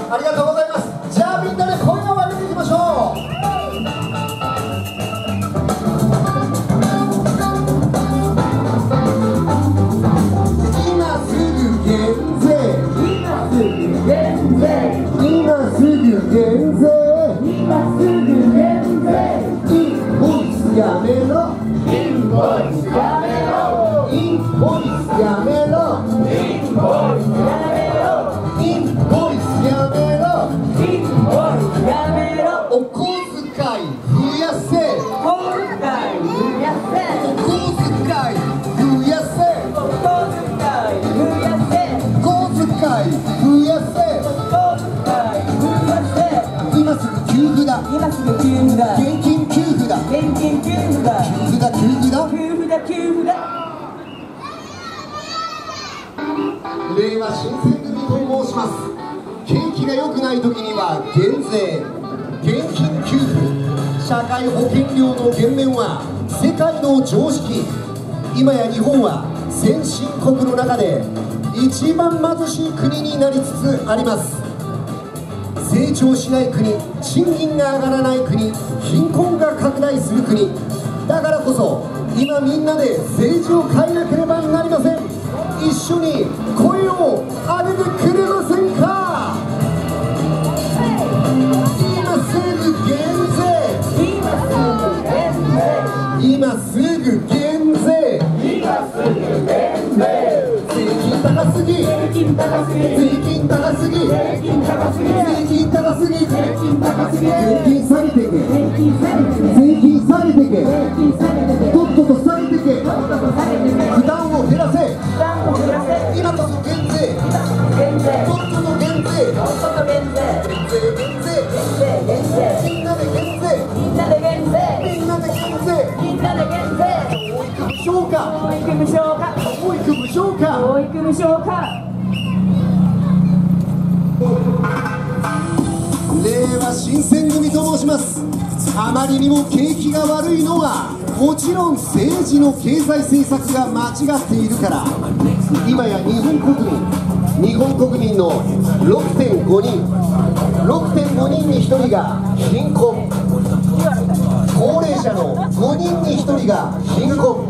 ありがとうございます。じゃあみんなで声を上げていきましょう。今すぐ減税、今すぐ減税、今すぐ減税、今すぐ減税、インボイスやめろ、インボイスやめろ、インボイスやめろ、インボイスやめろ、インボイスやめろ、インボイスやめろ、お小遣い増やせ、お小遣い増やせ、お小遣い増やせ、お小遣い増やせ、小遣い増やせ、お小遣い増やせ、今すぐ給付だ、今すぐ給付だ、現金給付だ、現金給付だ、給付だ、給付だ、給付だ、給付だ。令和新選組と申します。景気が良くない時には減税、現金給付、社会保険料の減免は世界の常識。今や日本は先進国の中で一番貧しい国になりつつあります。成長しない国、賃金が上がらない国、貧困が拡大する国だからこそ、今みんなで政治を変えなければなりません。一緒に声を上げてくれませんか。今すぐ減税、今すぐ減税、今すぐ減税、税金高すぎ、税金高すぎ、税金高すぎ、税金高すぎ、税金高すぎ、税金高すぎ、税金下げてけ、税金下げてけ、とっとと下げてけ、負担を減らせ、今こそ減税、とっとと減税、減税、減税、みんなで減税、みんなで減税、みんなで減税、みんなで減税、教育無償化、教育無償化、教育無償化、教育無償化。令和新選組と申します。あまりにも景気が悪いのはもちろん政治の経済政策が間違っているから。今や日本国民の 6.5 人に1人が貧困、高齢者の5人に1人が貧困、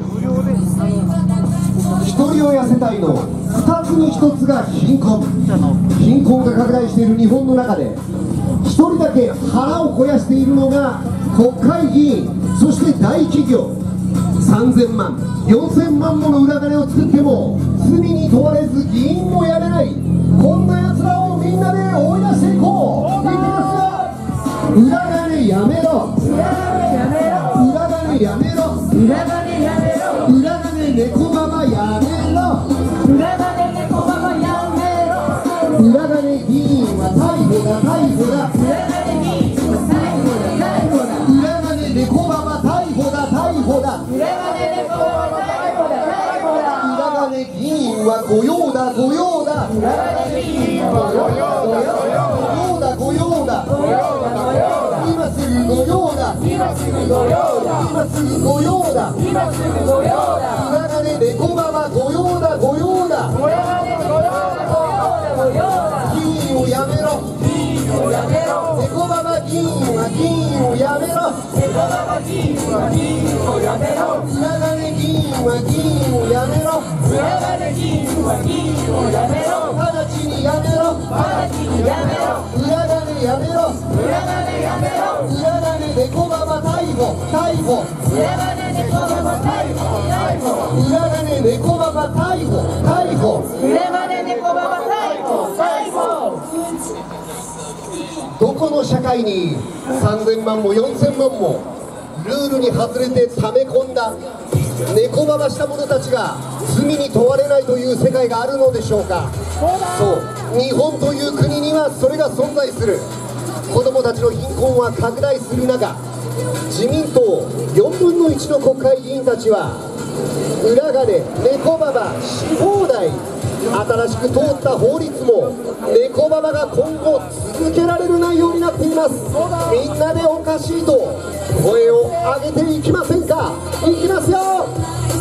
ひとり親世帯の2つに1つが貧困が拡大している日本の中で、1人だけ腹を肥やしているのが国会議員、そして大企業。3000万4000万もの裏金を作っても罪に問われず議員もやれない、こんなやつらをみんなで追い出していこう。いきますよ。裏金やめろ、裏金やめろ、裏金やめろ、裏金やめろ、裏金猫ママやめろ、裏金猫ママやめろ、裏金議員は逮捕だ、逮捕だ、裏金議員は逮捕だ、逮捕だ、裏金猫ママ逮捕だ、逮捕だ、裏金猫ママ逮捕だ、逮捕だ、裏金議員は御用だ、御用だ、裏金議員は御用だ、御用だ、御用だ、今すぐ御用だ、今すぐ御用だ、今すぐ御用だ、今すぐ御用だ、裏金猫ママ御用だ、御用だ、裏金御用だ、御用だ、議員をやめろ、議員をやめろ、猫ママ議員は議員をやめろ、猫ママ議員は議員をやめろ、裏金議員は議員をやめろ、裏金議員は議員をやめろ、直ちにやめろ、直ちにやめろ、裏金やめろ、裏金やめろ、裏金猫ママ逮捕、逮捕、裏金猫ママ逮捕、逮捕、裏金猫ママ逮捕、逮捕、裏金猫ママ逮捕、逮捕。どこの社会に3000万も4000万もルールに外れて溜め込んだ猫ママした者たちが罪に問われないという世界があるのでしょうか。そう、日本という国にはそれが存在する。子どもたちの貧困は拡大する中、自民党4分の1の国会議員たちは裏金、猫ママし放題、新しく通った法律も猫ママが今後続けられる内容になっています。みんなでおかしいと声を上げていきませんか。いきますよ。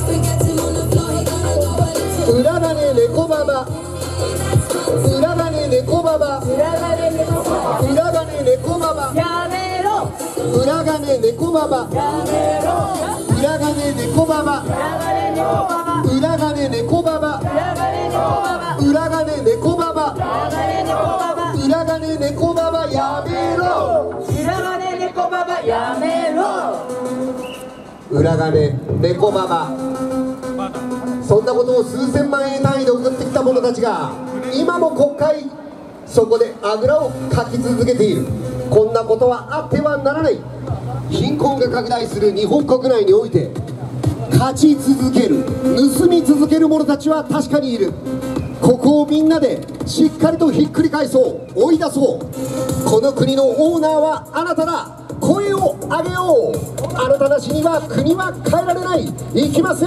裏金猫ママ、裏金猫ババ、 裏金猫ババ、 裏金猫ババ、 やめろ、 裏金猫ババ、 やめろ、 裏金猫ババ、 裏金猫ババ、 裏金猫ババ、 裏金猫ババ、 裏金猫ババ、やめろ、 裏金猫ババやめろ、 裏金猫ババ。そんなことを数千万円単位で送ってきた者たちが今も国会そこであぐらをかき続けている。こんなことはあってはならない。貧困が拡大する日本国内において勝ち続ける、盗み続ける者たちは確かにいる。ここをみんなでしっかりとひっくり返そう、追い出そう。この国のオーナーはあなただ。声を上げよう。あなたなしには国は変えられない。いきますよ。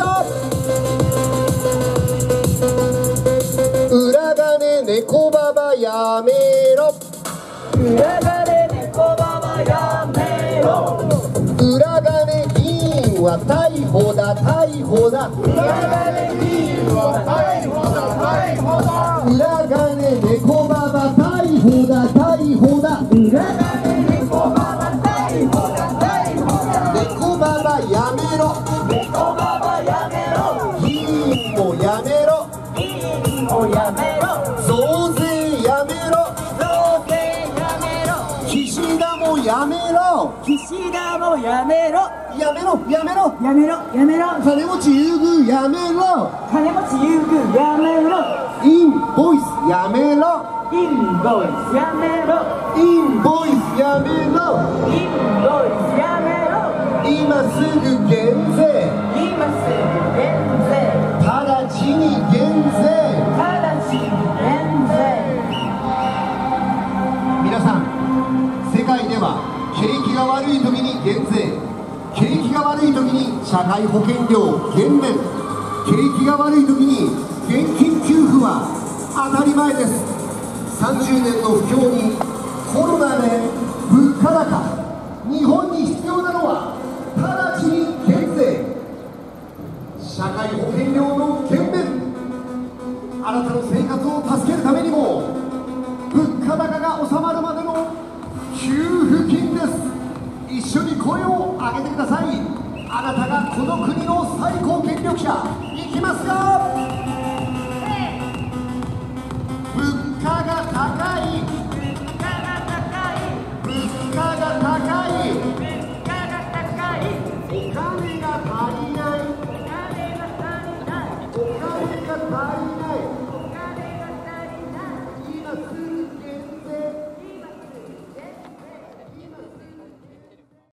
裏金猫ババやめろ、 裏金猫ババやめろ、 裏金議員は逮捕だ逮捕だ、 裏金議員は逮捕だ逮捕だ、 裏金猫ババ逮捕だ逮捕だ、 裏金猫ババ逮捕だ逮捕だ、 猫ババやめろ、 猫ババやめろ、 議員もやめろ、 議員もやめろ、 増税やめろ、 増税やめろ、 岸田もやめろ、 岸田もやめろ、 やめろやめろ、 やめろやめろ、 金持ち優遇やめろ、 金持ち優遇やめろ、 インボイスやめろ、 インボイスやめろ、 インボイスやめろ、 インボイスやめろ、 今すぐ減税、 今すぐ減税、 直ちに減税。 直ちに減税、 皆さん、世界では景気が悪い時に減税、景気が悪い時に社会保険料減免、景気が悪い時に現金給付は当たり前です。30年の不況にコロナで物価高、日本に必要なのは直ちに減税、社会保険料の減免、あなたの生活を助けるためにも物価高が収まるまでの給付金です。一緒に声を上げてください。あなたがこの国の最高権力者。いきますよ。